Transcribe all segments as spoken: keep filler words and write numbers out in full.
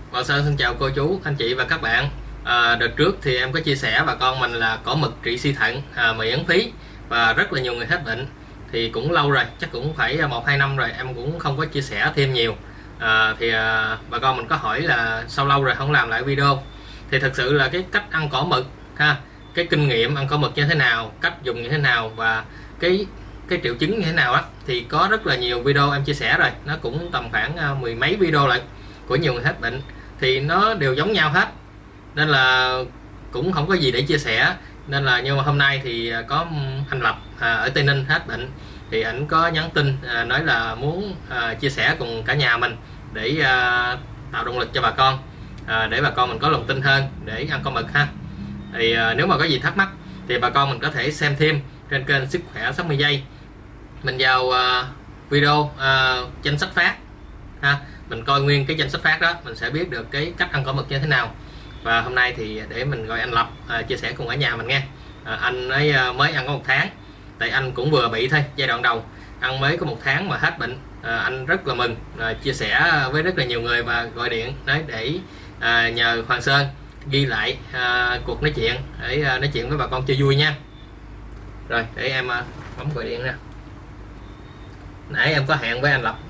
Hoàng Sơn xin chào cô chú, anh chị và các bạn. À, đợt trước thì em có chia sẻ bà con mình là cỏ mực trị suy thận, à, miễn phí và rất là nhiều người hết bệnh. Thì cũng lâu rồi, chắc cũng phải một hai năm rồi em cũng không có chia sẻ thêm nhiều. À, thì à, bà con mình có hỏi là sao lâu rồi không làm lại video. Thì thực sự là cái cách ăn cỏ mực ha, cái kinh nghiệm ăn cỏ mực như thế nào, cách dùng như thế nào và cái cái triệu chứng như thế nào á thì có rất là nhiều video em chia sẻ rồi, nó cũng tầm khoảng mười mấy video lại của nhiều người hết bệnh thì nó đều giống nhau hết, nên là cũng không có gì để chia sẻ. Nên là nhưng mà hôm nay thì có anh Lập à, ở Tây Ninh hết bệnh thì ảnh có nhắn tin à, nói là muốn à, chia sẻ cùng cả nhà mình để à, tạo động lực cho bà con, à, để bà con mình có lòng tin hơn để ăn con mực ha. Thì à, nếu mà có gì thắc mắc thì bà con mình có thể xem thêm trên kênh Sức Khỏe sáu mươi giây. Mình vào uh, video uh, danh sách phát ha, mình coi nguyên cái danh sách phát đó mình sẽ biết được cái cách ăn cỏ mực như thế nào. Và hôm nay thì để mình gọi anh Lập uh, chia sẻ cùng ở nhà mình nghe. Uh, anh ấy uh, mới ăn có một tháng, tại anh cũng vừa bị thôi, giai đoạn đầu ăn mới có một tháng mà hết bệnh. Uh, anh rất là mừng uh, chia sẻ với rất là nhiều người và gọi điện nói để uh, nhờ Hoàng Sơn ghi lại uh, cuộc nói chuyện để uh, nói chuyện với bà con chơi vui nha. Rồi để em uh, bấm gọi điện nè. Nãy em có hẹn với anh Lập.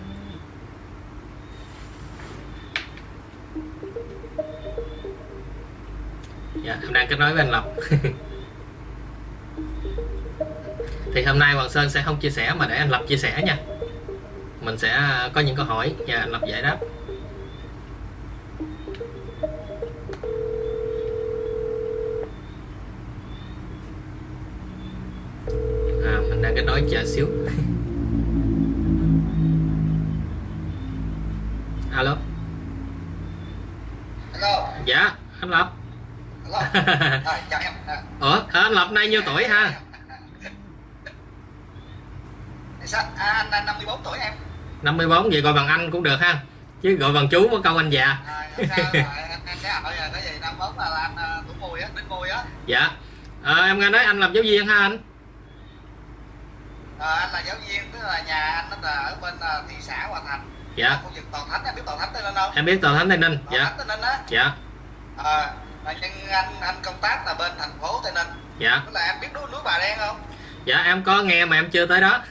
Dạ, em đang kết nối với anh Lập. Thì hôm nay Hoàng Sơn sẽ không chia sẻ mà để anh Lập chia sẻ nha. Mình sẽ có những câu hỏi và anh Lập giải đáp. À, mình đang kết nối chờ xíu. Alo. Hello. Dạ, anh Lập. Hello. Rồi, chào em. Ủa, anh Lập nay nhiêu tuổi ha? Sao? À, anh là năm mươi bốn tuổi em. năm mươi bốn, vậy gọi bằng anh cũng được ha. Chứ gọi bằng chú có câu anh già. À, sao rồi, anh, anh sẽ hỏi là cái gì năm mươi bốn là anh tuổi mùi á, đến mùi á. Dạ. À, em nghe nói anh làm giáo viên ha anh? À, anh là giáo viên, tức là nhà anh nó là ở bên thị xã Hòa Thành. Dạ. Khu vực Toàn Thánh, em biết Toàn Thánh Tây Ninh không? Em biết Toàn Thánh Tây Ninh. Toàn Dạ. Thánh Tây Ninh á. Dạ. À, nhưng anh anh công tác là bên thành phố Tây Ninh. Dạ. Tức là em biết núi núi Bà Đen không? Dạ em có nghe mà em chưa tới đó.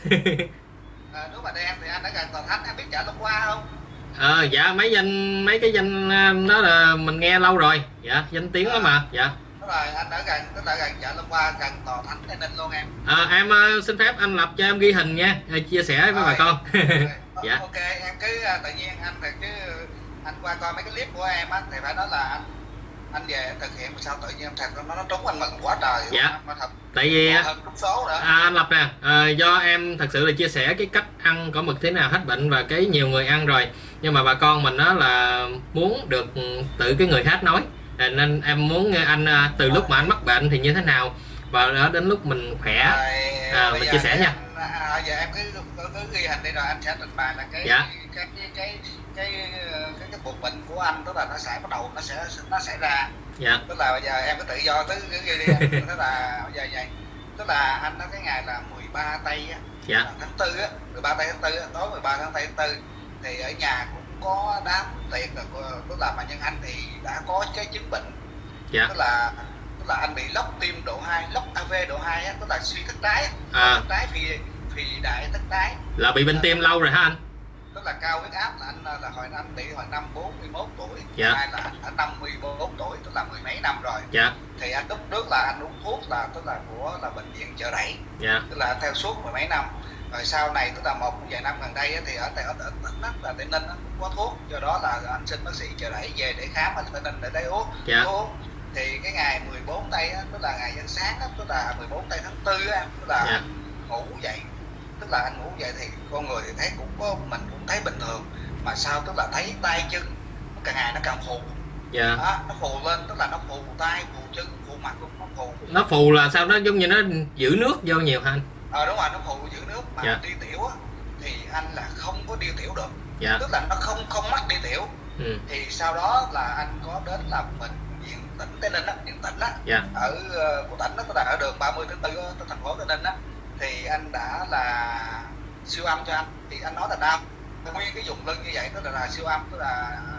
À, núi Bà Đen thì anh ở gần Toàn Thánh, em biết chợ Long Hoa không? Ờ dạ, mấy danh mấy cái danh đó là mình nghe lâu rồi. Dạ, danh tiếng lắm mà. Dạ. Đúng rồi, anh ở gần, tức là gần chợ Long Hoa, gần Toàn Thánh Tây Ninh luôn em. À, em uh, xin phép anh Lập cho em ghi hình nha, chia sẻ với rồi, bà con. Rồi, Dạ. Ok, em cứ tự nhiên anh thì chứ anh qua coi mấy cái clip của em á thì phải nói là anh anh về thực hiện sao tự nhiên thật nó nó trúng anh mừng quá trời. Dạ. Mà thật. Tại vì hơn trúng số nữa. À, anh Lập nè, à, do em thật sự là chia sẻ cái cách ăn cỏ mực thế nào hết bệnh và cái nhiều người ăn rồi, nhưng mà bà con mình đó là muốn được tự cái người hát nói, nên em muốn nghe anh từ lúc mà anh mắc bệnh thì như thế nào và đến lúc mình khỏe à, mình chia sẻ nha. À, giờ em cứ, cứ, cứ ghi hình đi rồi anh sẽ trình bày là cái dạ. cái cái cái cái cái cái cuộc bệnh của anh, tức là nó sẽ bắt đầu nó sẽ nó xảy ra. Dạ. Tức là bây giờ em cứ tự do cứ ghi đi em. Tức là bây giờ vậy, tức là anh nói cái ngày là mười ba tây á, dạ. tháng tư á, mười ba tây tháng tư, tối mười ba tháng tây tháng tư thì ở nhà cũng có đám tiệc rồi, tức là mà nhân anh thì đã có cái chứng bệnh. Dạ. Tức là tức là anh bị lốc tim độ hai, lốc a vê độ hai á, tức là suy thất đái, à. thất đái phi phi đại thất đái. Là bị bệnh tim lâu rồi hả anh? Tức là cao huyết áp là anh là hồi anh bị hồi năm bốn mươi mốt tuổi, dạ. hai là anh năm mươi bốn tuổi, tức là mười mấy năm rồi. Dạ. Thì anh lúc trước là anh uống thuốc là tức là của là bệnh viện Chợ Rẫy. Dạ. Tức là theo suốt mười mấy năm. Rồi sau này tức là một vài năm gần đây thì ở tại ở tỉnh đó là Tây Ninh cũng có thuốc, do đó là anh xin bác sĩ Chợ Rẫy về để khám ở Tây Ninh để lấy uống. Dạ. Uống. Thì cái ngày mười bốn tây á, tức là ngày dân sáng á, tức là mười bốn tây tháng tư á, tức là dạ. ngủ dậy, tức là anh ngủ dậy thì con người thì thấy cũng có mình cũng thấy bình thường, mà sao tức là thấy tay chân nó càng ngày nó càng phù. Dạ. Đó, nó phù lên, tức là nó phù tay, phù chân, phù mặt cũng nó phù. Nó phù là sao, nó giống như nó giữ nước vô nhiều hả anh? Ờ đúng rồi, nó phù giữ nước mà dạ. đi tiểu á thì anh là không có đi tiểu được. Dạ. Tức là nó không không mắc đi tiểu. Ừ. Thì sau đó là anh có đến làm bệnh viện tỉnh Tây Ninh á, viện tỉnh á, dạ. ở của tỉnh đó, tức là ở đường ba mươi tháng tư á, thành phố Tây Ninh á, thì anh đã là siêu âm cho anh, thì anh nói là đau nguyên cái vùng lưng như vậy, tức là, là siêu âm, tức là tức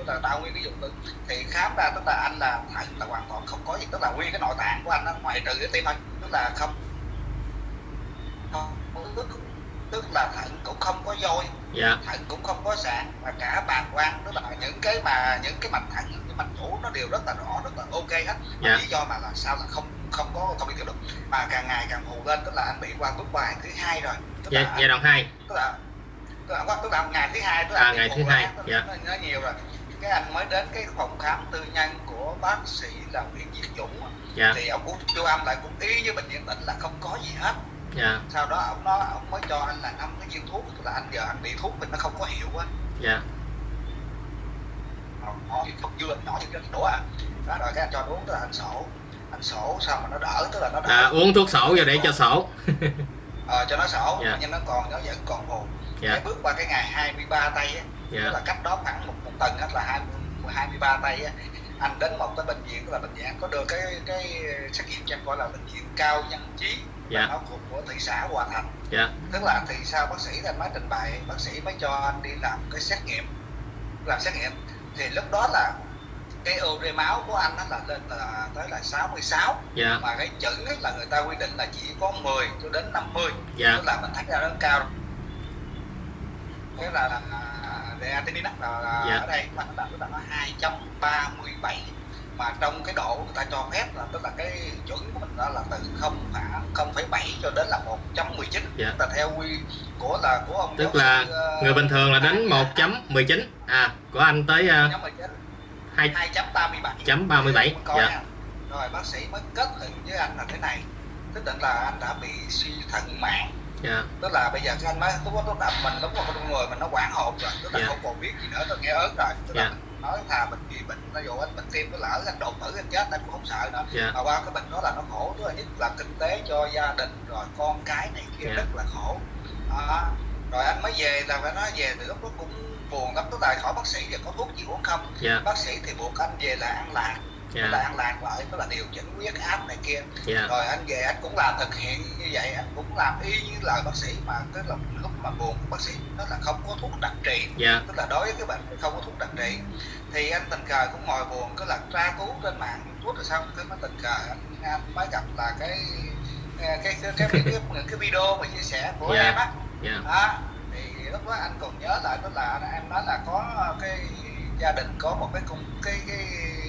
là đau nguyên cái vùng lưng. Thì khám ra tức là anh là thận là hoàn toàn không có gì, tức là nguyên cái nội tạng của anh nó ngoại trừ cái tim thôi, tức là không, không tức, tức là thận cũng không có vôi, dạ. thận cũng không có sạn, và cả bàng quang, tức là những cái mà những cái mạch thận, những cái mạch chủ nó đều rất là rõ, rất là ok hết. Dạ. Lý do mà là sao là không không có không bị tiểu được, mà càng ngày càng phù lên, tức là anh bị qua bước bài thứ hai rồi. Tức dạ, là giai đoạn hai. Tức là tức là, tức là ngày thứ hai, tức là à, ngày thứ hai. Dạ. Nó, nó nhiều rồi. Cái anh mới đến cái phòng khám tư nhân của bác sĩ là Nguyễn Việt Dũng. Dạ. Thì ông cũng siêu âm lại cũng y như bệnh viện tỉnh là không có gì hết. Dạ. Sau đó ông nói ông mới cho anh là năm cái viên thuốc, tức là anh giờ anh bị thuốc mình nó không có hiệu á. Dạ. Họ thì thuốc dưa nhỏ như cái đũa à. Đó rồi cái anh cho uống, tức là anh sổ, anh sổ sao mà nó đỡ, tức là nó đỡ. À, uống thuốc sổ vô để cho sổ. Ờ, cho nó sổ. Dạ. Nhưng nó còn nó vẫn còn buồn. Dạ. Cái bước qua cái ngày hai mươi ba tây á, dạ. Tức là cách đó khoảng một, một tuần á, là hai mươi ba tây á, anh đến một cái bệnh viện, tức là bệnh viện có đưa cái cái xét nghiệm cho em gọi là bệnh viện Cao Nhân Chí. Dạ. Nó thuộc của thị xã Hòa Thành. Dạ. Tức là thì sao bác sĩ anh mới trình bày, bác sĩ mới cho anh đi làm cái xét nghiệm, làm xét nghiệm. Thì lúc đó là cái ure máu của anh nó là lên là tới là sáu mươi sáu. Dạ. Mà cái chữ là người ta quy định là chỉ có mười cho đến năm mươi. Dạ. Tức là mình thấy ra nó cao. Thế là là creatinine là, là dạ. Ở đây là nó là nó hai chấm ba mươi bảy, mà trong cái độ người ta cho phép là tức là cái chuẩn của mình đó là từ không phẩy bảy cho đến là một chấm mười chín. Dạ. Tức là theo quy của là của ông, tức là sư, người bình thường là đến một chấm mười chín, à của anh tới uh, hai chấm ba mươi bảy. Dạ. Rồi bác sĩ mới kết luận với anh là thế này, tức là anh đã bị suy thận mạng. Yeah. Tức là bây giờ cái anh mới lúc đó đập mình, lúc đó con người mình nó quảng hồn rồi, tức là yeah. Không còn biết gì nữa, tôi nghe ớn rồi, tức yeah. Là mình nói thà mình bị bệnh, nó dụ anh bệnh tim nó lỡ anh đột tử anh chết anh cũng không sợ nữa. Yeah. Mà qua cái bệnh đó là nó khổ, tức là nhất là kinh tế cho gia đình rồi con cái này kia. Yeah. Rất là khổ. À, rồi anh mới về là phải nói về từ lúc đó cũng buồn lắm, tức là hỏi bác sĩ giờ có thuốc gì uống không. Yeah. Bác sĩ thì buộc anh về là ăn lạc. Yeah. Tức là ăn lạc lại, tức là điều chỉnh huyết áp này kia. Yeah. Rồi anh về anh cũng làm thực hiện như vậy, anh cũng làm y như lời bác sĩ, mà tức là lúc mà buồn bác sĩ nó là không có thuốc đặc trị. Yeah. Tức là đối với cái bệnh không có thuốc đặc trị. Thì anh tình cờ cũng ngồi buồn, cứ là tra cứu trên mạng thuốc rồi xong, cái nó tình cờ anh, anh mới gặp là cái cái cái cái, cái, cái, cái, cái video mà chia sẻ của yeah. Em á. Yeah. Đó. Thì lúc đó anh còn nhớ lại, tức là em nói là có cái gia đình có một cái cung cái cái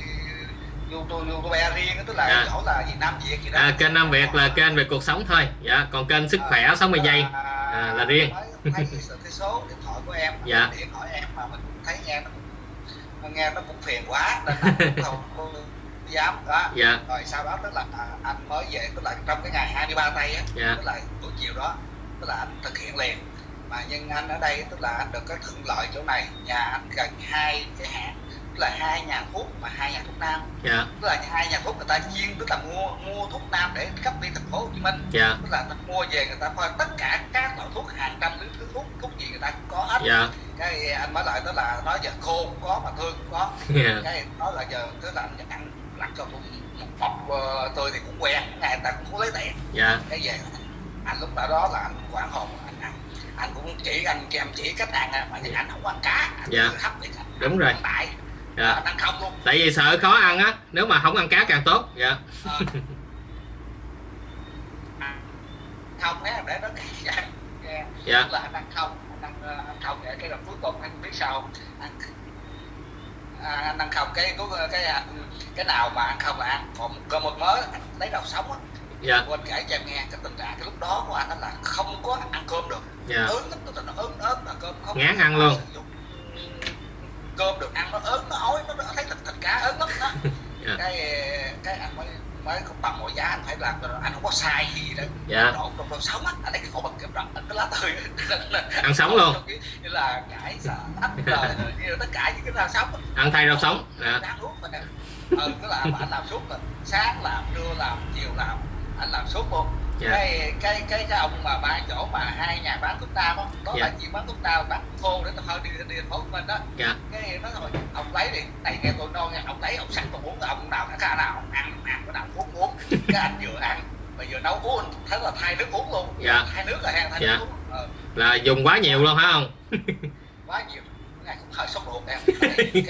YouTube, YouTube riêng, tức là dạ. Chỗ là gì Nam Việt gì đó. À, kênh Nam Việt là kênh về cuộc sống thôi. Dạ, còn kênh sức khỏe sáu mươi giây à, là riêng. Thấy cái, cái số điện thoại của em, dạ. Điện hỏi em mà mình thấy nghe nó cũng, nghe nó cũng phiền quá nên là không có dám đó. Dạ. Rồi sau đó tức là anh mới về, tức là trong cái ngày hai mươi ba tây á, dạ. Tức là buổi chiều đó, tức là anh thực hiện liền. Mà nhưng anh ở đây tức là anh được cái thuận lợi chỗ này, nhà anh gần hai cái hãng, tức là hai nhà thuốc mà hai nhà thuốc nam. Yeah. Tức là hai nhà thuốc người ta chuyên tức là mua mua thuốc nam để cấp đi thành phố Hồ Chí Minh. Yeah. Tức là ta mua về người ta coi tất cả các loại thuốc, hàng trăm thứ thuốc thuốc gì người ta cũng có hết. Yeah. Cái anh mới lại tức là nói giờ khô cũng có mà thương cũng có. Yeah. Cái nói là giờ tức là anh ăn lặt cho một bọc uh, tôi thì cũng quen, ngày người ta cũng muốn lấy tiền. Yeah. Cái về anh lúc đó đó là anh quảng hồn, anh ăn anh cũng chỉ anh cho em chỉ cách ăn mà nhưng anh không ăn cá, anh yeah. Hấp thì đúng rồi. Tại dạ. Ăn không luôn. Tại vì sợ khó ăn á, nếu mà không ăn cá càng tốt. Dạ. À. Không đấy để nó yeah. Dạ. Là anh ăn không, anh ăn, ăn không để cái lần cuối cùng anh biết sao anh, à, anh ăn không cái cái cái cái nào mà ăn không là ăn, còn cơm một mớ anh lấy đầu sống á. Dạ. Quên kể cho em nghe cái tình trạng cái lúc đó của anh đó là không có ăn cơm được. Dạ. Ớn lắm, nó ớn ớn là cơm không ngán ăn luôn. Cơm được ăn nó ớn, nó ói, nó, nó thấy thịt thịt cá ớn lắm đó. Yeah. cái cái anh mới mới không bằng mọi giá, anh phải làm, anh không có sai gì đó. Yeah. Độ trong trong sống á, anh lấy cái khổ bằng kiếm rộng, anh cái lá tươi ăn sống luôn, như là cải xả ách rồi như tất cả những cái rau sống á. Ăn thay rau sống. Yeah. Ừ, tức là anh làm suốt rồi, sáng làm, trưa làm, chiều làm, anh làm suốt luôn. Yeah. cái cái cái cái ông mà ba chỗ mà hai nhà bán thuốc nam đó, đó yeah. Là chuyện bán thuốc nam bán khô để thôi đi đi thành phố Hồ Chí Minh đó. Yeah. Cái nó thôi ông lấy đi, này nghe tôi nói nghe ông lấy ông sẵn tôi uống, ông nào cái nào ông ăn ăn cái nào uống uống cái anh vừa ăn mà vừa nấu uống, thấy là thay nước uống luôn. Yeah. Thay nước là thay yeah. Nước uống. Ờ. Là dùng quá nhiều luôn hả không? Quá nhiều, ngày cũng hơi sốt ruột em. cái cái cái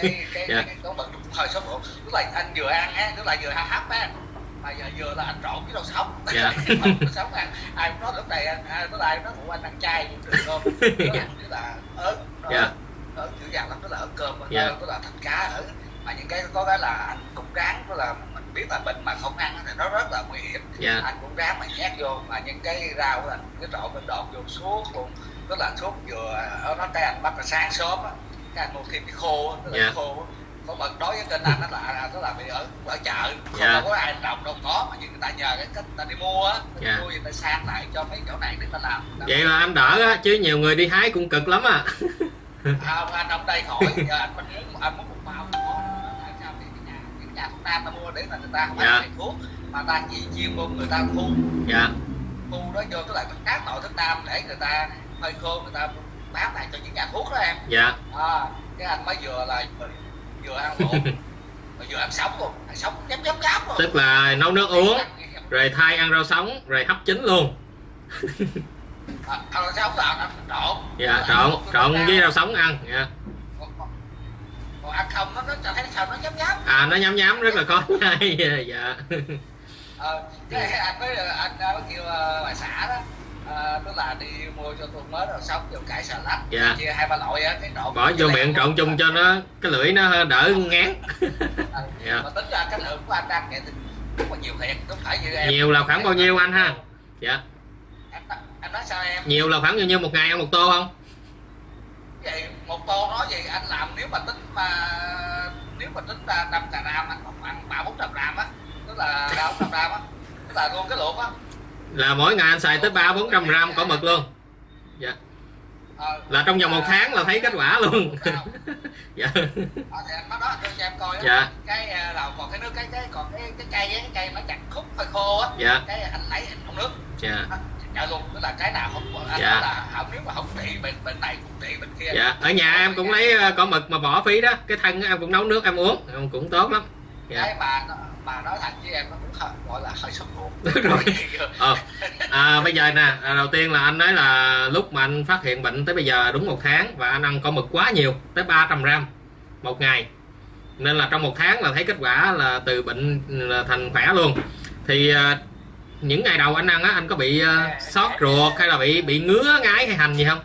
yeah. cái con mực hơi sốt ruột, tức là anh vừa ăn á, tức là vừa hấp á, mà giờ vừa là anh trộn với rau sống, yeah. rau sống ăn, ai cũng nói lúc này anh, tức là ai nói phụ anh ăn chay được không? Tức là ớt, yeah. ớt chữ vàng lắm, tức là ớt cơm, yeah. tức là thịt cá ở, mà những cái có cái là anh cũng ráng, tức là mình biết là bệnh mà không ăn thì nó rất là nguy hiểm, yeah. anh cũng ráng mà nhét vô, mà những cái rau là cái trộn mình đột vô suốt luôn, tức là suốt vừa nó cái anh bắt là sáng sớm á, cái anh mua thêm cái khô, tức là yeah. cái khô có mực đối với kênh anh đó là tức là bị ở ở chợ không yeah. có ai trồng đâu có, mà những người ta nhờ cái cách ta đi mua á, yeah. mua người ta sang lại cho mấy chỗ này để ta làm. Vậy là anh đỡ á, chứ nhiều người đi hái cũng cực lắm à. Không, anh ông đây khỏi, giờ anh mình muốn anh muốn một bao có tại sao thì cái nhà cái nhà thuốc nam ta mua để là người ta không yeah. bán thuốc mà ta chỉ chuyên môn người ta thu, yeah. thu đó vô tức là các nội thức nam để người ta hơi khô, người ta bán lại cho những nhà thuốc đó em. Dạ. Yeah. À, cái anh mới vừa là vừa ăn lộn vừa ăn sống luôn, ăn sống chấm chấm chấm luôn. Tức là nấu nước uống rồi thay ăn rau sống rồi hấp chín luôn. À, ăn rau sống là ăn trộn. Dạ, trộn trộn với rau sống ăn. Dạ. Còn ăn không nó nó thấy sao nó nhám nhám. À, nó nhám nhám rất là khó nhai. Dạ. Ờ, cái anh mới anh mới kêu bà xã đó. À, tức là đi mua cho tôi mới rồi sống vô cải xà lách, yeah. chia hai ba loại á, cái trộn bỏ vô miệng trộn chung cho nó cái lưỡi nó đỡ ngán. À, yeah. Mà tính ra cái lượng của anh ăn thì rất là nhiều thiệt, không phải như em. Nhiều là khoảng bao nhiêu anh ha? Dạ. Anh, anh nói sao em? Nhiều là khoảng bao nhiêu một ngày ăn một tô không? Vậy một tô nói gì anh làm nếu mà tính mà nếu mà tính ra năm trăm gram anh không ăn ba bốn trăm gram á, tức là ba bốn trăm gram á, tức là luôn cái luộc á. Là mỗi ngày anh xài tới ba bốn trăm gram cỏ mực luôn. Dạ. Ờ, là trong vòng một tháng là thấy kết quả luôn. Dạ. Ờ, thì anh nói đó anh cho em coi đó. Dạ. Cái đầu còn cái nước cái cái còn cái cái cây cái cây nó chặt khúc hơi khô á. Dạ. Cái anh lấy anh không nước. Dạ. Dạ luôn, tức là cái nào không anh dạ. là không, nếu mà không trị bệnh bệnh này cũng trị bệnh kia. Dạ. Ở nhà em cũng lấy cỏ mực mà bỏ phí đó, cái thân em cũng nấu nước em uống, cũng tốt lắm. Dạ. Cái mà mà nói thật với em nó cũng hơi, gọi là hơi sốt ruột. Rồi. Ờ. À, bây giờ nè, đầu tiên là anh nói là lúc mà anh phát hiện bệnh tới bây giờ đúng một tháng và anh ăn cỏ mực quá nhiều, tới ba trăm gram một ngày, nên là trong một tháng là thấy kết quả là từ bệnh là thành khỏe luôn. Thì uh, những ngày đầu anh ăn á, anh có bị uh, xót ruột hay là bị bị ngứa ngái hay hành gì không?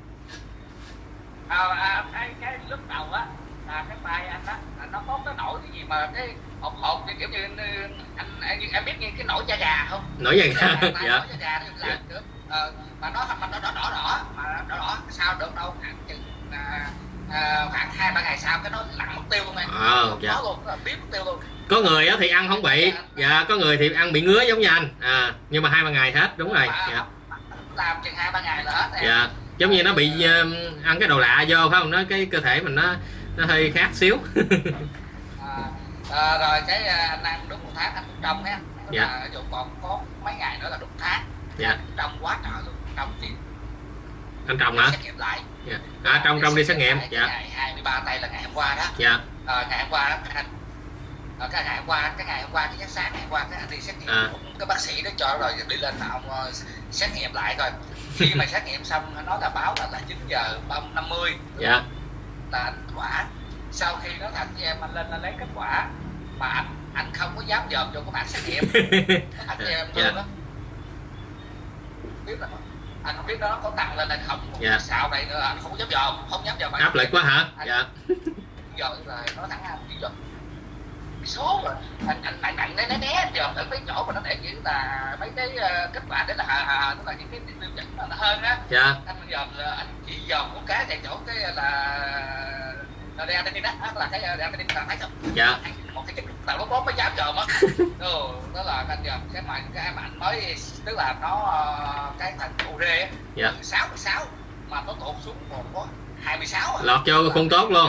À, à, cái, cái lúc đầu á là cái tay anh á nó có cái nổi cái gì mà cái hột hột kiểu như anh em, em biết như cái nổi da gà không? Nổi da gà. Dạ. Nổi da gà nó làm được. Ờ, mà nó mà nó đỏ đỏ đỏ mà đỏ đỏ sao được đâu, khoảng chừng à, à, khoảng hai ba ngày sau cái nó lặn mất tiêu luôn em. Ờ, dạ. Nó luôn, nó biến mất tiêu luôn. Có người á thì ăn không bị, dạ, có người thì ăn bị ngứa giống như anh, à, nhưng mà hai ba ngày hết, đúng rồi. Dạ. Làm chừng hai ba ngày là hết em. Dạ, giống như nó bị uh, ăn cái đồ lạ vô phải không? Nó cái cơ thể mình nó nó hơi khác xíu. à, à, rồi cái anh ăn đúng một tháng anh cũng trông á, dạ. là dù còn có mấy ngày nữa là đúng tháng. Dạ. Trông quá trời luôn, trông thì anh trồng hả? Xét nghiệm lại. Dạ. À, trong trong đi xét nghiệm. Dạ. Ngày hai mươi ba tây là ngày hôm qua đó. Dạ. À, ngày hôm qua đó, anh à, cái ngày hôm qua cái ngày hôm qua cái sáng ngày hôm qua cái anh đi xét nghiệm, à. Cái bác sĩ đó cho rồi đi lên là ông uh, xét nghiệm lại rồi. Khi mà xét nghiệm xong nó là báo là, là chín giờ năm mươi. Dạ. Là quả. Sau khi nó thật với em anh lên anh lấy kết quả mà anh anh không có dám dòm vô cái bản xét nghiệm. Anh cho em thương đó. Biết là anh không biết nó có tăng lên hay không. Dạ. Sau này nữa anh không dám dòm, không dám dòm. Áp lực quá hả? Anh, dạ. Giờ là nó thẳng anh chỉ dòm số rồi anh anh nặng nặng né né né dòm ở mấy chỗ mà nó để chỉ là mấy cái uh, kết quả đấy là à, tức là những cái tiêu chuẩn mà nó hơn á. Dạ. Anh dòm là anh chỉ dòm một cái tại chỗ cái là là đeo trên đi đó là cái đeo trên đi là thấy không? Dạ. Một cái tàu nó có mới dám dòm á. Ừ, đó là anh dòm cái mà cái mà anh mới tức là nó cái thành u rê á. Dạ. sáu mươi sáu mà nó tụt xuống còn có hai mươi sáu. Lọt vô không tốt luôn.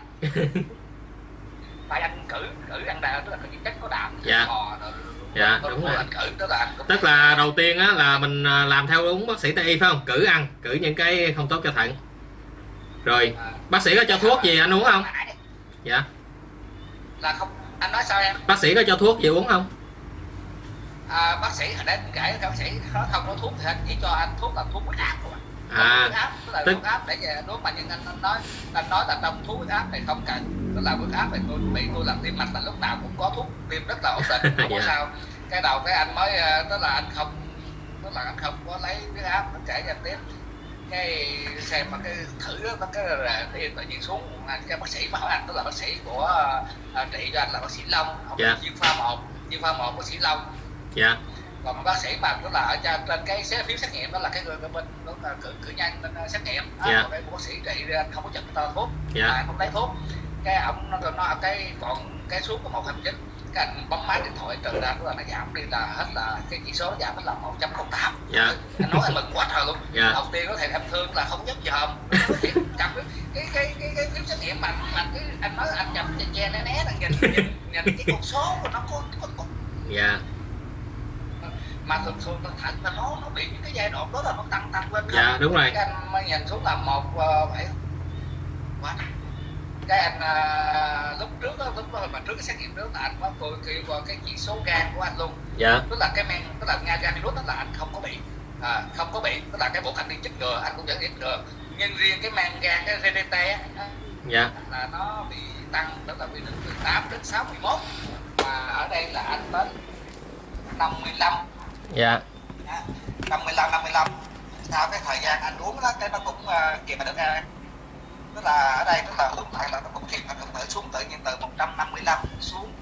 Phải anh cử cử ăn đào tức là những chất có đạm. Dạ. Bò, rồi, dạ đúng rồi. Anh cử, tức là, anh tức là đầu tiên á là mình làm theo đúng bác sĩ Tây y phải không? Cử ăn, cử những cái không tốt cho thận. Rồi à, bác sĩ có cho thuốc gì anh uống không? Dạ. Là không, anh nói sao em? Bác sĩ có cho thuốc gì uống không? À, bác sĩ hồi đấy kể bác sĩ nó không có thuốc thì anh chỉ cho anh thuốc là thuốc huyết áp thôi. À, huyết áp, tức là tức... huyết áp để về nếu mà những anh, anh nói anh nói là trong thuốc huyết áp này không cần, tức là huyết áp này tôi bị tôi làm tim mạch là lúc nào cũng có thuốc tim rất là ổn định, không có yeah. sao. Cái đầu cái anh mới tức là anh không tức là anh không có lấy huyết áp, nó kể cho anh tiếp cái xem mà cái thử nó cái là tự nhiên xuống, cái bác sĩ mà hỏi anh, tức là bác sĩ của uh, trị cho anh là bác sĩ Long, ông yeah. chuyên khoa một chuyên khoa một bác sĩ Long. Dạ. Yeah. Còn bác sĩ mà tức là ở trên, trên cái phiếu xét nghiệm đó là cái người bên đó là cử cử nhân bên xét nghiệm đó, yeah. Còn cái bác sĩ trị anh không có chụp tờ thuốc, yeah. Anh không lấy thuốc, cái ông nó nó cái còn cái xuống có một hai chín, cái anh bấm máy điện thoại trừ ra tức là nó giảm đi là hết là cái chỉ số nó giảm hết là một chấm không tám. Dạ. Anh nói anh mừng quá trời luôn. Dạ. Đầu tiên có thể em thương là không giúp dòm cái cái cái cái cái phiếu xét nghiệm mà mà cái anh nói anh nhập che che né né là nhìn nhìn, nhìn cái con số của nó có có, có. Dạ. Mà thường thường thật là nó nó bị những cái giai đoạn đó là nó tăng tăng lên. Dạ đúng rồi. Cái anh mới nhìn xuống là một bảy quá. Cái anh à, lúc trước đó, lúc đó mà trước cái xét nghiệm trước là anh có tôi kêu qua cái chỉ số gan của anh luôn. Dạ. Tức là cái men, tức là gan gan virus đó là anh không có bị, à, không có bị, tức là cái bộ anh đi chích ngừa anh cũng vẫn chích ngừa, nhưng riêng cái men gan cái rờ đê tê á, dạ. Là nó bị tăng, tức là bị đến từ tám đến sáu mươi mốt, mà ở đây là anh đến năm mươi lăm. Dạ. năm mươi lăm năm mươi lăm. Sau cái thời gian anh uống đó cái nó cũng uh, kịp mà được ra. Tức là ở đây tức là lúc lại là nó cũng kịp mà được xuống tự nhiên từ một trăm năm mươi lăm xuống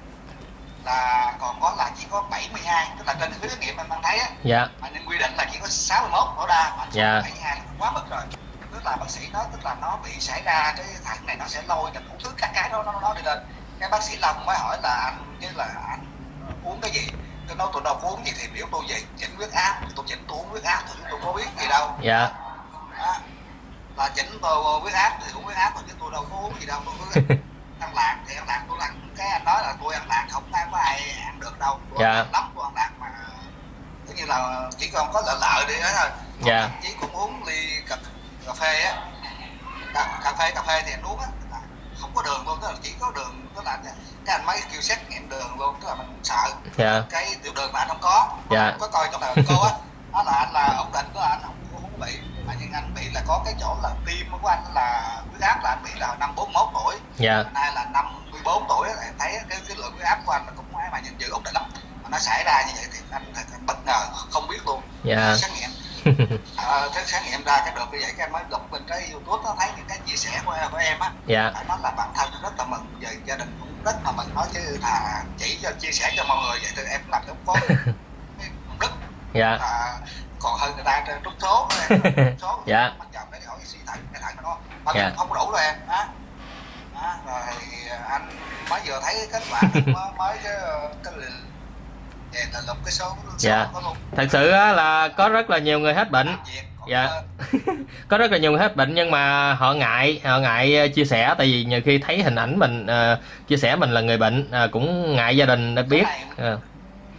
là còn có là chỉ có bảy mươi hai, tức là trên cái thử nghiệm anh đang thấy á. Dạ. Mà nên quy định là chỉ có sáu mươi mốt tối đa, mà dạ. bảy mươi hai là quá mức rồi. Tức là bác sĩ nói tức là nó bị xảy ra cái thận này nó sẽ lôi cho đủ thứ các cái đó nó nó đi lên. Cái bác sĩ Long mới hỏi là anh chứ là anh uống cái gì? Tôi nói tôi đâu có uống gì thì biểu tôi về chỉnh huyết áp, tôi chỉnh tôi uống huyết áp thì tôi có biết gì đâu. Dạ. Đó. Là chỉnh tôi huyết áp thì uống huyết áp thôi chứ tôi đâu có uống gì đâu, tôi cứ ăn lạc thì ăn lạc tôi ăn cái anh nói là tôi ăn lạc không có ai ăn được đâu, tôi dạ. Ăn lắm tôi ăn lạc mà cứ như là chỉ còn có lợi lợi đi đó thôi. Dạ. Chỉ cũng uống ly cà, cà phê á, cà, cà phê cà phê thì anh uống á không có đường luôn, tức là chỉ có đường, tức là cái anh mấy kêu xét nghiệm đường luôn, tức là mình sợ yeah. Cái tiểu đường mà anh không có, yeah. Không có coi trong đầu cô á, đó là anh là ổn định, đó là anh không, không bị, mà nhưng anh bị là có cái chỗ là tim của anh là huyết áp là anh bị là năm bốn mốt tuổi, yeah. Nay là năm mươi bốn tuổi, em thấy cái cái lượng huyết áp của anh là cũng mà nhìn giữ ổn định lắm, mà nó xảy ra như vậy thì anh, anh bất ngờ không biết luôn, yeah. Xét nghiệm. À, cái xét nghiệm ra cái được như vậy cái em mới đọc bên cái YouTube nó thấy những cái chia sẻ của em, của em á, dạ. Phải nói là bản thân rất là mừng, về gia đình cũng rất là mừng, nói chứ thà chỉ cho chia sẻ cho mọi người vậy thì em làm cũng có cái đức, dạ. À, còn hơn người ta trên trúng số, em số, dạ. Bắt chồng để hỏi suy thận cái thận nó, mà dạ. Không có đủ rồi em, đó. Đó, rồi anh mới vừa thấy kết quả mới mới cái cái là lục cái số, dạ. Thật sự là có rất là nhiều người hết bệnh, dạ. Có rất là nhiều người hết bệnh nhưng mà họ ngại họ ngại chia sẻ, tại vì nhiều khi thấy hình ảnh mình uh, chia sẻ mình là người bệnh, uh, cũng ngại gia đình đã biết. Cái này, uh.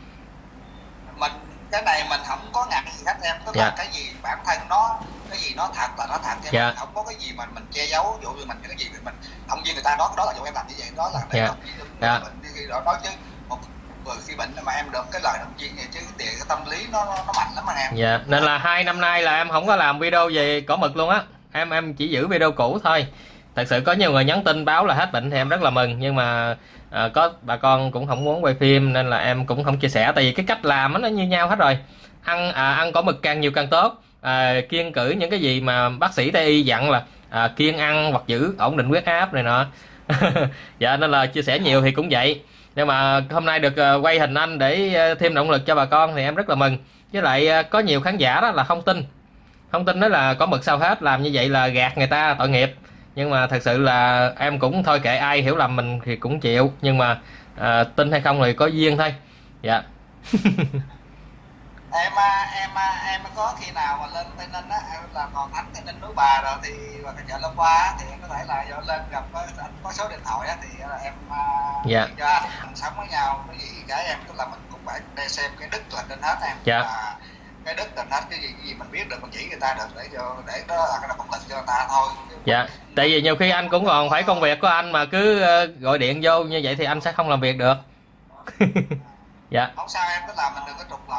mình cái này mình không có ngại gì hết em, tức dạ. Là cái gì bản thân nó cái gì nó thật là nó thật, em dạ. Không có cái gì mà mình che giấu, dụ như mình cái gì mình động viên người ta đó, đó là dụ em làm như vậy đó là để dạ. Dạ. Mình đi đó nói chứ một người khi bệnh mà em được cái lời động viên này chứ tiền cái tâm lý nó nó mạnh lắm anh em. Dạ, nên là hai năm nay là em không có làm video về cỏ mực luôn á, em em chỉ giữ video cũ thôi. Thật sự có nhiều người nhắn tin báo là hết bệnh thì em rất là mừng, nhưng mà à, có bà con cũng không muốn quay phim nên là em cũng không chia sẻ, tại vì cái cách làm nó như nhau hết rồi. Ăn à, ăn cỏ mực càng nhiều càng tốt, à, kiêng cử những cái gì mà bác sĩ Tây y dặn là à, kiêng ăn hoặc giữ ổn định huyết áp này nọ. Dạ, nên là chia sẻ nhiều thì cũng vậy. Nhưng mà hôm nay được quay hình anh để thêm động lực cho bà con thì em rất là mừng. Với lại có nhiều khán giả đó là không tin, không tin nói là có mực sao hết, làm như vậy là gạt người ta, tội nghiệp. Nhưng mà thật sự là em cũng thôi kệ, ai hiểu lầm mình thì cũng chịu, nhưng mà à, tin hay không thì có duyên thôi. Dạ. em em em có khi nào mà lên Tây Ninh á, em là còn thánh Tây Ninh Núi Bà rồi thì và cái chợ Long Qua thì em có thể là do lên gặp có, có số điện thoại á thì em dạ. Cho anh mình sống với nhau cái gì cái em tức là mình cũng phải để xem cái đức là trên hết em. Dạ. Và cái đức là hết cái gì cái gì mình biết được mình chỉ người ta được để cho để đó là cái động lực cho người ta thôi. Dạ. Tại vì nhiều khi anh cũng còn phải công việc của anh mà cứ gọi điện vô như vậy thì anh sẽ không làm việc được. Dạ. Không sao em, tức là mình đừng có trục lợi.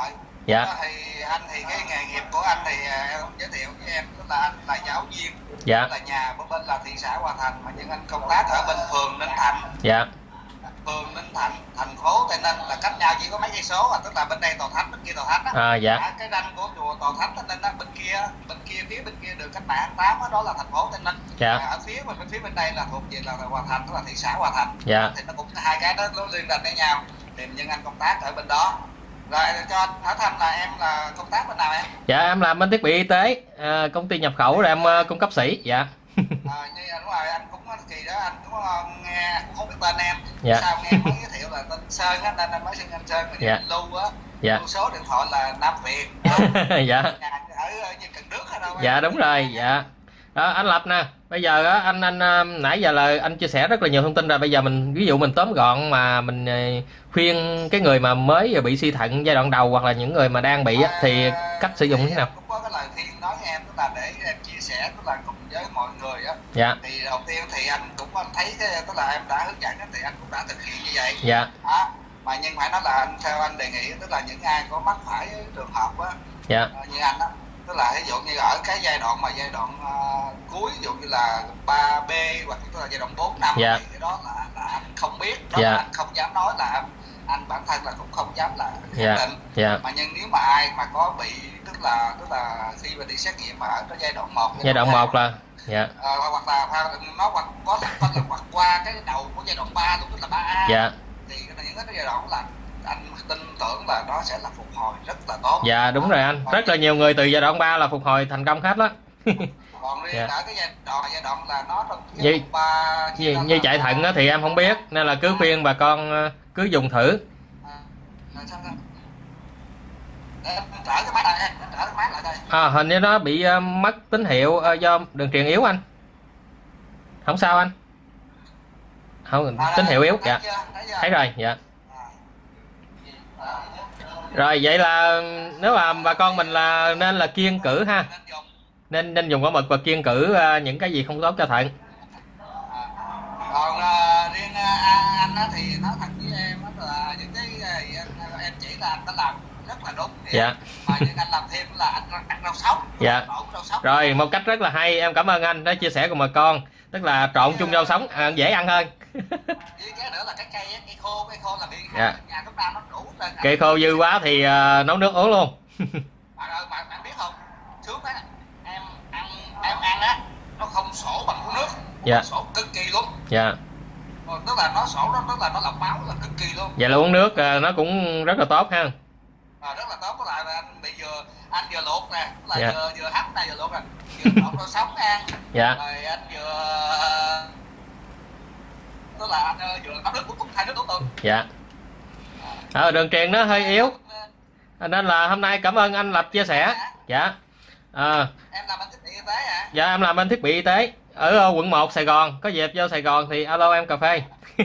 Dạ. Thì anh thì cái nghề nghiệp của anh thì em giới thiệu với em tức là anh là giáo viên. Dạ. Là nhà ở bên là thị xã Hòa Thành mà nhưng anh công tác ở bên phường Ninh Thạnh. Dạ. Phường Ninh Thạnh, thành phố Tây Ninh là cách nhau chỉ có mấy cây số, à, tức là bên đây Tòa Thánh, bên kia Tòa Thánh á. À, dạ. À, cái ranh của chùa Tòa Thánh Tây Ninh á, bên kia, bên kia phía bên kia đường cách mạng tháng tám á, đó là thành phố Tây Ninh. Dạ. À, ở phía bên phía bên đây là thuộc về là, là Hòa Thành, tức là thị xã Hòa Thành. Dạ. Thì nó cũng hai cái đó nó liên ranh với nhau. Thì nhưng anh công tác ở bên đó. Rồi cho anh hỏi thăm là em là công tác bên nào em? Dạ em làm bên thiết bị y tế, à, công ty nhập khẩu rồi em uh, cung cấp sĩ. Dạ. À, như đúng rồi, anh cũng kỳ đó anh cũng nghe cũng không biết tên em. Dạ. Sao nghe mới giới thiệu là tên Sơn á, nên anh mới xin anh Sơn mà dạ. lưu á. Dạ. Lưu số điện thoại là Nam Việt. Dạ. Nhà ở như Cần Đước hay đâu. Dạ đúng rồi, dạ. Đó, anh Lập nè, bây giờ á anh anh nãy giờ là anh chia sẻ rất là nhiều thông tin rồi, bây giờ mình ví dụ mình tóm gọn mà mình khuyên cái người mà mới bị suy thận giai đoạn đầu hoặc là những người mà đang bị á, thì cách sử dụng thế nào? Cũng có cái lời khuyên nói với em tức là để em chia sẻ tức là cùng với mọi người á. Dạ. Thì đầu tiên thì anh cũng thấy tức là em đã hướng dẫn thì anh cũng đã thực hiện như vậy. Dạ. Đó. Mà nhưng phải nói là anh theo anh đề nghị tức là những ai có mắc phải trường hợp á, dạ. như anh á, tức là ví dụ như ở cái giai đoạn mà giai đoạn uh, cuối ví dụ như là ba B hoặc tức là giai đoạn bốn năm dạ. thì cái đó là, là anh không biết, đó dạ. là anh không dám nói là anh, anh bản thân là cũng không dám là khẳng dạ. định. dạ. Mà nhưng nếu mà ai mà có bị tức là tức là khi mà đi xét nghiệm mà ở cái giai đoạn một giai đoạn một là dạ. À, hoặc là nó hoặc có thể là hoặc qua cái đầu của giai đoạn ba luôn tức là ba A. Dạ. Thì những cái giai đoạn là anh tin tưởng là nó sẽ là phục hồi rất là tốt. Dạ đúng rồi anh, rất là nhiều người từ giai đoạn ba là phục hồi thành công hết đó. Còn riêng dạ. ở cái giai đoạn giai đoạn là nó trong như, ba như, như chạy thận đó thì em không biết nên là cứ khuyên bà con cứ dùng thử. À, hình như nó bị uh, mất tín hiệu uh, do đường truyền yếu anh. Không sao anh. Không, tín hiệu yếu. Dạ. Thấy rồi, dạ. Rồi vậy là nếu mà bà con mình là nên là kiêng cử ha. Nên nên dùng quả mực và kiêng cử uh, những cái gì không tốt cho thận. Còn uh, riêng uh, anh á thì nói thật với em là những cái uh, em chỉ là anh đã làm rất là đúng. Dạ. Mà nhưng anh làm thêm là anh ăn rau sống. Dạ. Rau sống. Rồi một cách rất là hay, em cảm ơn anh đã chia sẻ cùng bà con. Tức là trộn chung rau sống à, dễ ăn hơn. Với cái nữa là cái cây cây khô, cây khô là bị dạ. nhà chúng ta nó đủ lên. Cây khô dư quá thì uh, nấu nước uống luôn. Mà bạn bạn biết không? Trước á em ăn em ăn á nó không sổ bằng uống nước. Dạ. Sổ cực kỳ luôn. Dạ. Tức là nó sổ đó tức là nó lọc máu là cực kỳ luôn. Vậy là uống nước uh, nó cũng rất là tốt ha. À, rất là tốt, có lại là anh bị vừa anh vừa luộc nè, là dạ. vừa vừa hấp này vừa luộc nè, vừa luộc rau sống ăn. Dạ. Rồi anh vừa tức là anh vừa nấu nước cũng thay nước uống luôn. Dạ. Ờ, đường truyền nó hơi yếu nên là hôm nay cảm ơn anh Lập chia sẻ. Dạ. À. Em làm bên thiết bị y tế hả? Dạ em làm bên thiết bị y tế ở quận một Sài Gòn, có dịp vô Sài Gòn thì alo em cà phê.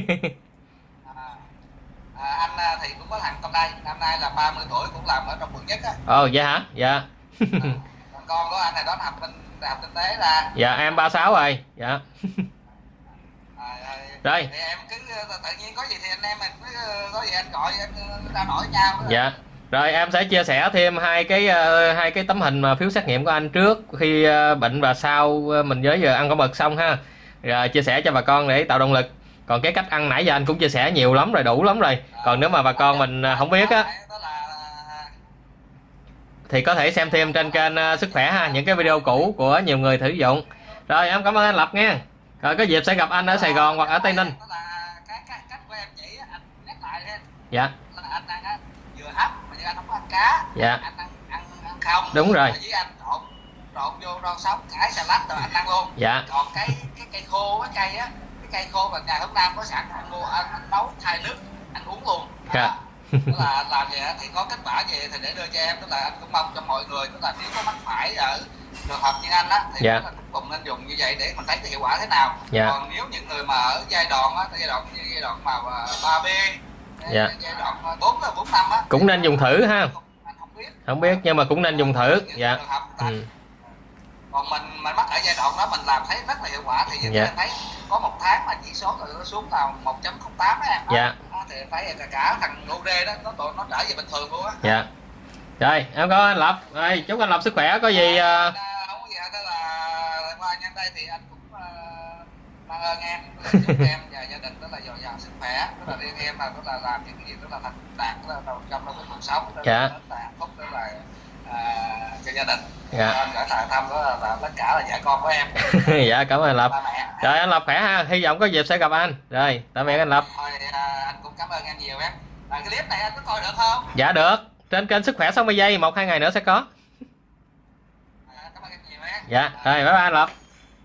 À, anh thì cũng có thằng con đây, năm nay là ba mươi tuổi cũng làm ở trong quận nhất á. Ồ vậy hả? Dạ. À, con của anh này đó học bên đại học kinh tế ra. Dạ em ba mươi sáu rồi. Dạ. À, à, rồi. Thì em cứ tự nhiên có gì thì anh em mình cứ có gì anh gọi anh ra nổi nhau. Đó. Dạ. Rồi em sẽ chia sẻ thêm hai cái uh, hai cái tấm hình mà phiếu xét nghiệm của anh trước khi uh, bệnh và sau uh, mình với giờ ăn quả mực xong ha. Rồi chia sẻ cho bà con để tạo động lực. Còn cái cách ăn nãy giờ anh cũng chia sẻ nhiều lắm rồi, đủ lắm rồi. Còn nếu mà bà con mình không biết á thì có thể xem thêm trên kênh uh, Sức Khỏe ha, những cái video cũ của nhiều người thử dụng. Rồi em cảm ơn anh Lập nha. Rồi có dịp sẽ gặp anh ở Sài Gòn hoặc ở Tây Ninh. Dạ. Anh ăn vừa hấp mà anh không có ăn cá. Dạ. Anh ăn ăn, ăn không. Đúng rồi. Với anh trộn trộn vô rau sống, cải xà lách rồi anh ăn luôn. Dạ. Còn cái cái cây khô á, cây á, cái cây khô mà nhà hướng Nam có sẵn anh mua anh, anh nấu thay nước anh uống luôn. Dạ. Tức là làm vậy thì có kết quả gì thì để đưa cho em, tức là anh cũng mong cho mọi người tức là nếu có mắc phải ở trường hợp như anh á thì dạ. cùng nên dùng như vậy để mình thấy cái hiệu quả thế nào. Dạ. Còn nếu những người mà ở giai đoạn á, giai đoạn như giai đoạn mà ba B, dạ. giai đoạn bốn bốn năm á cũng nên dùng thử ha. Anh không biết. Không biết nhưng mà cũng nên dùng thử. Dạ. Ừ. Còn mình mình mắc ở giai đoạn đó mình làm thấy rất là hiệu quả thì dạ. Thấy có một tháng mà chỉ số từ nó xuống là một chấm không tám á em. Dạ. Thì thấy cả thằng u rê đó nó nó trở về bình thường luôn á. Dạ. Rồi em có anh Lập, đây chúc anh Lập sức khỏe, có gì à, uh... không có gì hết, đó là qua nhân đây thì anh cũng mang ơn em, chúc em và gia đình đó là dồi dào sức khỏe, đó là riêng em là đó là làm những cái gì đó là thành đạt đó là đầu trong trong cái cuộc sống, đó dạ. là hạnh phúc, đó là à, cho gia đình. Dạ. Anh gửi thằng thăm đó là, là tất cả là vợ con của em. Dạ cảm ơn anh Lập. Rồi anh Lập khỏe ha, hy vọng có dịp sẽ gặp anh. Rồi tạm biệt anh Lập. Thôi à, anh cũng cảm ơn em nhiều em. À, cái clip này anh có coi được không? Dạ được, trên kênh Sức Khỏe sáu mươi giây, một hai ngày nữa sẽ có. À, cảm ơn em nhiều em. Dạ, rồi bye bye anh Lập.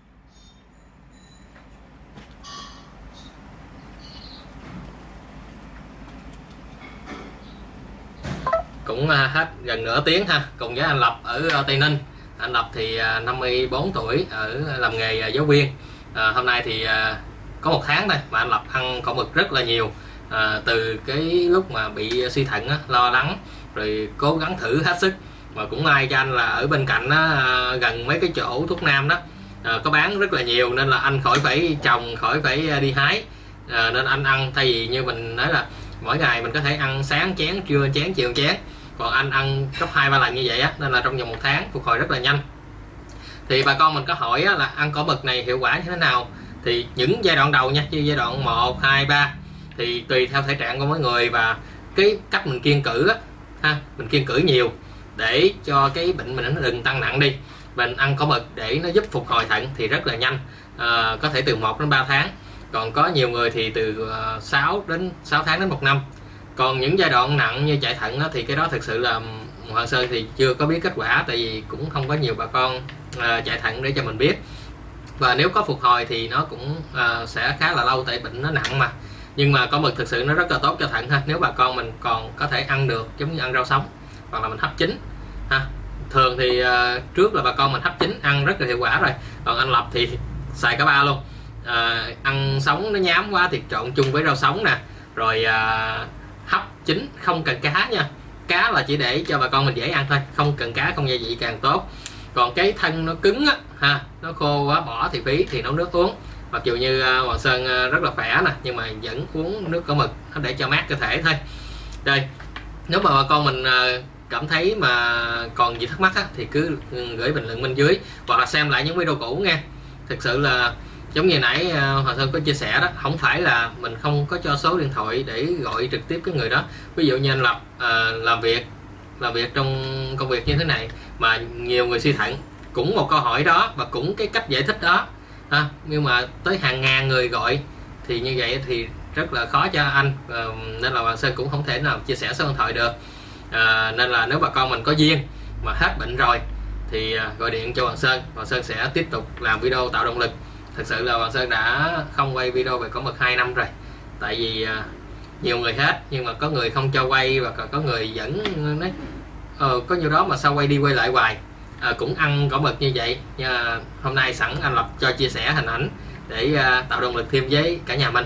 Cũng hết gần nửa tiếng ha, cùng với anh Lập ở Tây Ninh. Anh Lập thì năm mươi bốn tuổi, ở làm nghề giáo viên. À, hôm nay thì có một tháng đây mà anh Lập ăn cỏ mực rất là nhiều. À, từ cái lúc mà bị suy thận á, lo lắng rồi cố gắng thử hết sức, mà cũng may cho anh là ở bên cạnh đó, gần mấy cái chỗ thuốc nam đó à, có bán rất là nhiều, nên là anh khỏi phải trồng, khỏi phải đi hái. À, nên anh ăn thay vì như mình nói là mỗi ngày mình có thể ăn sáng chén, trưa chén, chiều chén, còn anh ăn gấp hai ba lần như vậy á, nên là trong vòng một tháng phục hồi rất là nhanh. Thì bà con mình có hỏi á, là ăn cỏ mực này hiệu quả như thế nào, thì những giai đoạn đầu nha, như giai đoạn một, hai, ba thì tùy theo thể trạng của mỗi người và cái cách mình kiêng cữ á, ha, mình kiêng cữ nhiều để cho cái bệnh mình nó đừng tăng nặng đi. Mình ăn cỏ mực để nó giúp phục hồi thận thì rất là nhanh, à, có thể từ một đến ba tháng, còn có nhiều người thì từ sáu đến sáu tháng đến một năm. Còn những giai đoạn nặng như chạy thận đó, thì cái đó thực sự là Hoàng Sơn thì chưa có biết kết quả, tại vì cũng không có nhiều bà con à, chạy thận để cho mình biết. Và nếu có phục hồi thì nó cũng à, sẽ khá là lâu, tại bệnh nó nặng mà. Nhưng mà cỏ mực thực sự nó rất là tốt cho thận ha, nếu bà con mình còn có thể ăn được, giống như ăn rau sống hoặc là mình hấp chín ha. Thường thì à, trước là bà con mình hấp chín ăn rất là hiệu quả rồi, còn anh Lập thì xài cả ba luôn. À, ăn sống nó nhám quá thì trộn chung với rau sống nè, rồi à, hấp chín, không cần cá nha, cá là chỉ để cho bà con mình dễ ăn thôi, không cần cá, không gia vị càng tốt. Còn cái thân nó cứng á ha, nó khô quá bỏ thì phí, thì nấu nước uống. Mặc dù như uh, Hoàng Sơn uh, rất là khỏe nè, nhưng mà vẫn uống nước cỏ mực nó để cho mát cơ thể thôi. Đây, nếu mà bà con mình uh, cảm thấy mà còn gì thắc mắc á, thì cứ gửi bình luận bên dưới hoặc là xem lại những video cũ nha. Thực sự là giống như nãy uh, Hoàng Sơn có chia sẻ đó, không phải là mình không có cho số điện thoại để gọi trực tiếp cái người đó. Ví dụ như anh Lập uh, làm việc làm việc trong công việc như thế này mà nhiều người suy thận, cũng một câu hỏi đó và cũng cái cách giải thích đó ha, nhưng mà tới hàng ngàn người gọi thì như vậy thì rất là khó cho anh, à, nên là Hoàng Sơn cũng không thể nào chia sẻ số điện thoại được. À, nên là nếu bà con mình có duyên mà hết bệnh rồi thì à, gọi điện cho Hoàng Sơn, Hoàng Sơn sẽ tiếp tục làm video tạo động lực. Thật sự là Hoàng Sơn đã không quay video về cỏ mực hai năm rồi, tại vì à, nhiều người hết, nhưng mà có người không cho quay và có người vẫn nói ờ, có nhiêu đó mà sao quay đi quay lại hoài. À, cũng ăn cỏ mực như vậy. À, hôm nay sẵn anh Lập cho chia sẻ hình ảnh để à, tạo động lực thêm với cả nhà mình.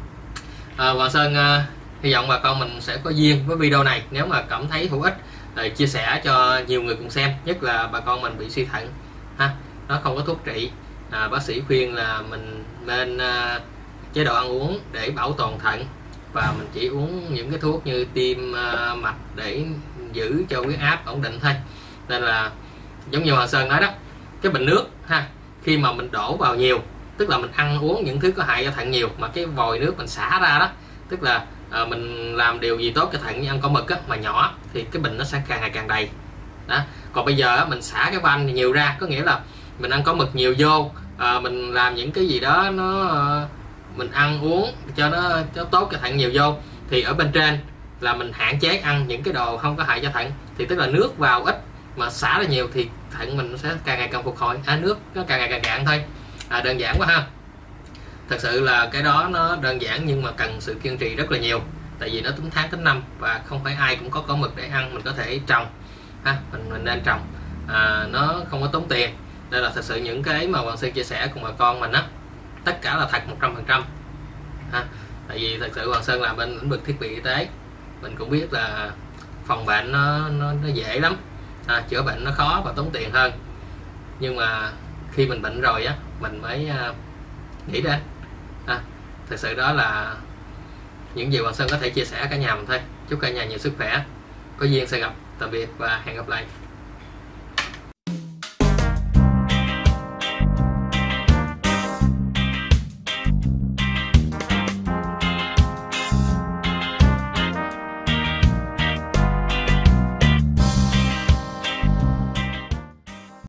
à, Hoàng Sơn à, hy vọng bà con mình sẽ có duyên với video này. Nếu mà cảm thấy hữu ích thì chia sẻ cho nhiều người cùng xem, nhất là bà con mình bị suy thận ha, nó không có thuốc trị. à, bác sĩ khuyên là mình nên à, chế độ ăn uống để bảo toàn thận, và mình chỉ uống những cái thuốc như tim à, mạch để giữ cho huyết áp ổn định thôi. Nên là giống như Hoàng Sơn nói đó, cái bình nước ha, khi mà mình đổ vào nhiều, tức là mình ăn uống những thứ có hại cho thận nhiều, mà cái vòi nước mình xả ra đó, tức là à, mình làm điều gì tốt cho thận như ăn cỏ mực á, mà nhỏ thì cái bình nó sẽ càng ngày càng đầy đó. Còn bây giờ á, mình xả cái van nhiều ra, có nghĩa là mình ăn cỏ mực nhiều vô, à, mình làm những cái gì đó nó à, mình ăn uống cho nó, cho tốt cho thận nhiều vô, thì ở bên trên là mình hạn chế ăn những cái đồ không có hại cho thận, thì tức là nước vào ít mà xả ra nhiều thì thận mình sẽ càng ngày càng phục hồi, à, nước nó càng ngày càng cạn thôi. À, đơn giản quá ha. Thật sự là cái đó nó đơn giản nhưng mà cần sự kiên trì rất là nhiều, tại vì nó tính tháng tính năm và không phải ai cũng có cỏ mực để ăn. Mình có thể trồng ha, mình, mình nên trồng, à, nó không có tốn tiền. Đây là thật sự những cái mà Hoàng Sơn chia sẻ cùng bà con mình á, tất cả là thật một trăm phần trăm ha. Tại vì thật sự Hoàng Sơn làm bên lĩnh vực thiết bị y tế, mình cũng biết là phòng bệnh nó, nó, nó dễ lắm, à, chữa bệnh nó khó và tốn tiền hơn. Nhưng mà khi mình bệnh rồi á, mình mới uh, nghĩ đến, à, thật sự đó là những gì Hoàng Sơn có thể chia sẻ cả nhà mình thôi. Chúc cả nhà nhiều sức khỏe, có duyên sẽ gặp. Tạm biệt và hẹn gặp lại.